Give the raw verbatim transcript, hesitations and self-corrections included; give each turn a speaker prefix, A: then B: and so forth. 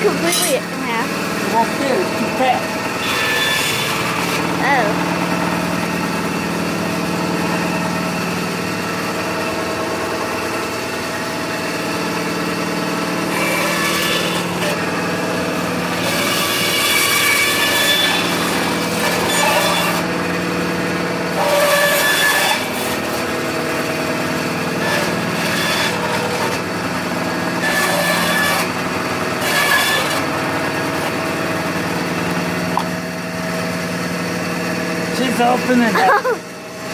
A: completely in half.
B: It won't fit, it's too fat.
A: Oh.
B: She's opening it.